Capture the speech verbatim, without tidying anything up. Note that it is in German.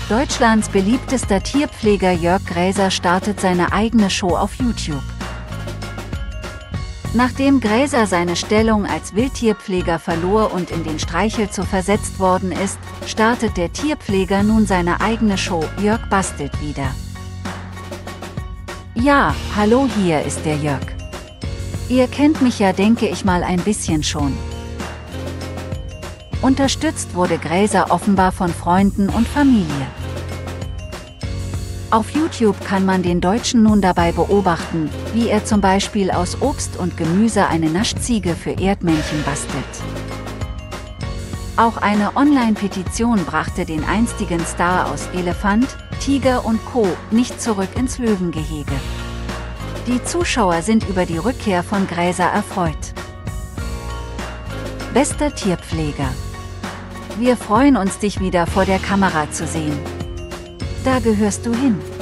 Deutschlands beliebtester Tierpfleger Jörg Gräser startet seine eigene Show auf YouTube. Nachdem Gräser seine Stellung als Wildtierpfleger verlor und in den Streichelzoo versetzt worden ist, startet der Tierpfleger nun seine eigene Show Jörg bastelt wieder. Ja, hallo, hier ist der Jörg. Ihr kennt mich ja, denke ich mal, ein bisschen schon. Unterstützt wurde Gräser offenbar von Freunden und Familie. Auf YouTube kann man den Deutschen nun dabei beobachten, wie er zum Beispiel aus Obst und Gemüse eine Naschziege für Erdmännchen bastelt. Auch eine Online-Petition brachte den einstigen Star aus Elefant, Tiger und Co. nicht zurück ins Löwengehege. Die Zuschauer sind über die Rückkehr von Gräser erfreut. Bester Tierpfleger. Wir freuen uns, dich wieder vor der Kamera zu sehen. Da gehörst du hin.